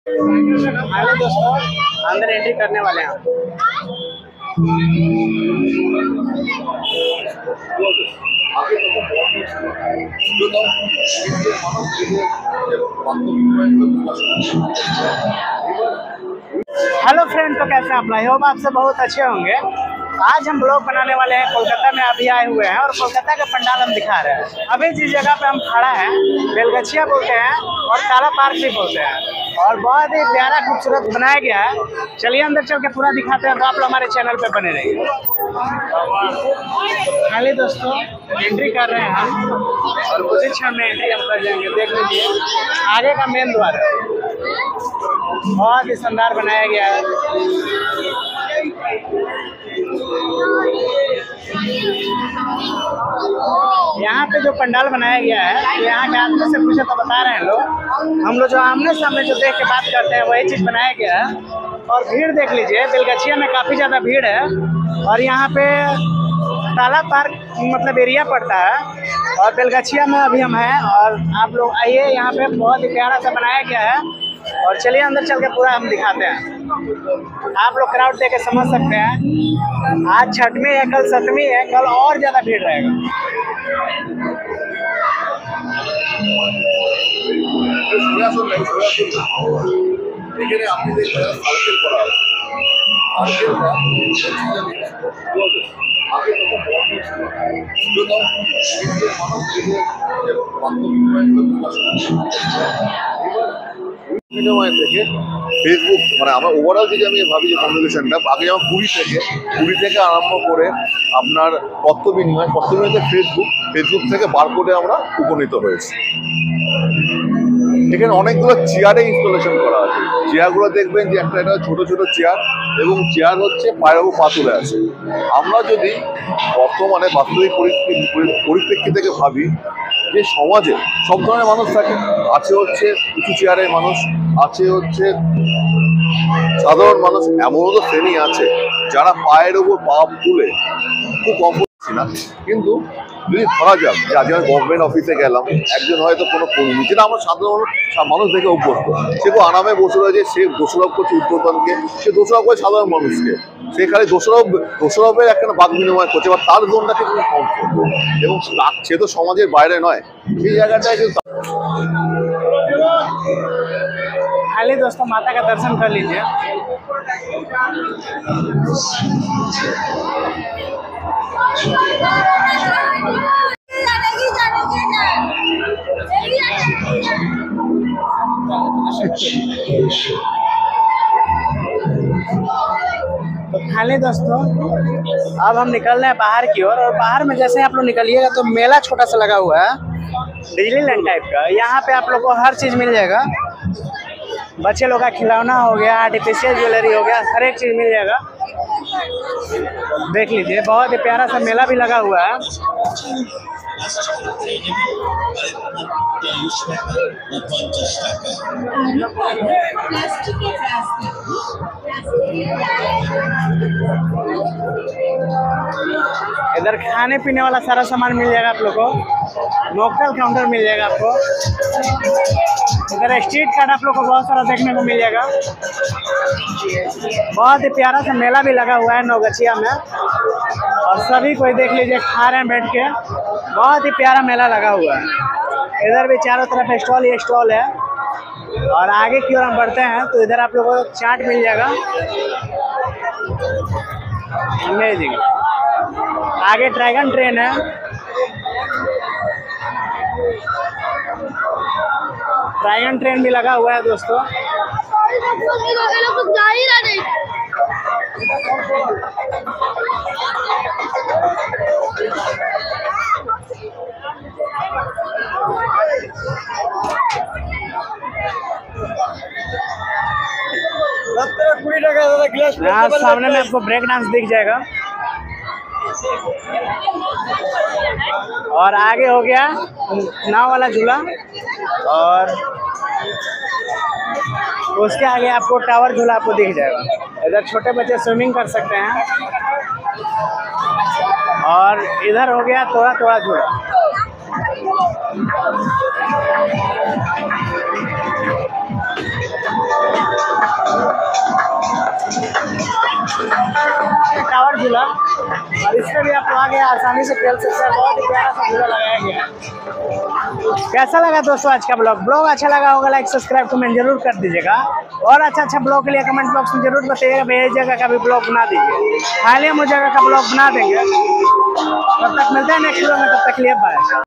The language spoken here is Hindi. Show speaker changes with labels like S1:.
S1: हेलो दोस्तों, अंदर एंट्री करने वाले हैं। हेलो फ्रेंड, तो कैसे आप? आई होप आप सब बहुत अच्छे होंगे। आज हम ब्लॉग बनाने वाले हैं। कोलकाता में अभी आए हुए हैं और कोलकाता का पंडाल हम दिखा रहे हैं। अभी जिस जगह पे हम खड़ा हैं बेलगछिया बोलते हैं और काला पार्क भी बोलते हैं, और बहुत ही प्यारा खूबसूरत बनाया गया है। चलिए अंदर चल के पूरा दिखाते हैं, तो आप लोग हमारे चैनल पे बने रहिए। खाली दोस्तों एंट्री कर रहे हैं हम, और उसी क्षण में एंट्री हम कर जाएंगे। देख लीजिए आगे का मेन द्वार है, बहुत ही शानदार बनाया गया है। यहाँ पे जो पंडाल बनाया गया है, यहाँ के आदमी से पूछे तो बता रहे हैं लोग, हम लोग जो आमने सामने जो देख के बात करते हैं वही चीज़ बनाया गया है। और भीड़ देख लीजिए, बेलगछिया में काफ़ी ज़्यादा भीड़ है। और यहाँ पे काला पार्क मतलब एरिया पड़ता है, और बेलगछिया में अभी हम हैं। और आप लोग आइए, यहाँ पे बहुत ही प्यारा सा बनाया गया है। और चलिए अंदर चल के पूरा हम दिखाते हैं। आप लोग क्राउड देख के समझ सकते हैं, आज छठवीं है, कल सतवीं है, कल और ज़्यादा भीड़ रहेगा।
S2: ফেসবুক মানে আমার ওভারঅল যদি আমি ভাবি যে কমিউনিকেশনটা আগে যেমন পুরী থেকে আরম্ভ করে আপনার তথ্য বিনিময় ফেসবুক থেকে বারকোডে আমরা উপনীত হয়েছি। এখানে অনেকগুলো চেয়ারে ইনস্টলেশন করা আছে। চেয়ারগুলো দেখবেন যে একটা ছোট ছোট চেয়ার, এবং চেয়ার হচ্ছে পায়ের উপর পাথরে আছে। আমরা যদি বর্তমানে বাস্তবিক পরিপ্রেক্ষিত থেকে ভাবি যে সমাজে সব ধরনের মানুষ থাকে, আছে হচ্ছে উঁচু চেয়ারের মানুষ, আছে হচ্ছে সাধারণ মানুষ, এমনও তো শ্রেণী আছে যারা পায়ের উপর পা তুলে খুব কম না। কিন্তু যদি ধরা যাক যে আজ আমি গভর্নমেন্ট অফিসে গেলাম, একজন হয়তো কোনো কর্মী, যেটা আমরা সাধারণ মানুষ দেখে অভ্যস্ত, সে খুব আরামে বসে রয়েছে, সে দোষারোপ করছে উদ্বোধনকে, সে দোষারোপ করে সাধারণ মানুষকে, সেখানে দোষারোপের একটা বাক বিনিময় করছে, বা তার জোনটাকে খুব কম করবো, এবং সে তো সমাজের বাইরে নয়, সেই জায়গাটায় কিন্তু।
S1: खाली दोस्तों माता का दर्शन कर लीजिए। तो खाली दोस्तों अब हम निकल रहे हैं बाहर की ओर, और बाहर में जैसे आप लोग निकलिएगा तो मेला छोटा सा लगा हुआ है, डिज्नीलैंड टाइप का। यहाँ पे आप लोग को हर चीज़ मिल जाएगा। बच्चे लोग का खिलौना हो गया, आर्टिफिशियल ज्वेलरी हो गया, हर एक चीज़ मिल जाएगा। देख लीजिए बहुत ही प्यारा सा मेला भी लगा हुआ है। इधर खाने पीने वाला सारा सामान मिल जाएगा आप लोग को। मॉकटेल काउंटर मिल जाएगा आपको। इधर स्ट्रीट कार्ड आप लोग को बहुत सारा देखने को मिल जाएगा। बहुत ही प्यारा सा मेला भी लगा हुआ है नौगछिया में, और सभी कोई देख लीजिए खा रहे हैं बैठ के। बहुत ही प्यारा मेला लगा हुआ है। इधर भी चारों तरफ स्टॉल ही स्टॉल है। और आगे की ओर हम बढ़ते हैं तो इधर आप लोगों को चाट मिल जाएगा। अमेजिंग। आगे ड्रैगन ट्रेन है। ड्रैगन ट्रेन भी लगा हुआ है दोस्तों। यहाँ सामने में आपको ब्रेक डांस दिख जाएगा। और आगे हो गया नाव वाला झूला, और उसके आगे आपको टावर झूला आपको दिख जाएगा। इधर छोटे बच्चे स्विमिंग कर सकते हैं। और इधर हो गया थोड़ा थोड़ा झूला। और इसमें भी आप आगे आसानी से खेल सकते हैं। बहुत ही प्यारा सा झूला लगाया गया है। कैसा लगा दोस्तों आज का ब्लॉग अच्छा लगा होगा लाइक सब्सक्राइब कमेंट जरूर कर दीजिएगा। और अच्छा ब्लॉग के लिए कमेंट बॉक्स में जरूर बताइएगा भैया इस जगह का भी ब्लॉग बना दीजिए। हाल ही हम उस जगह का ब्लॉग बना देंगे। तब तक मिलते हैं नेक्स्ट वीडियो में, तब तक लिए बाय।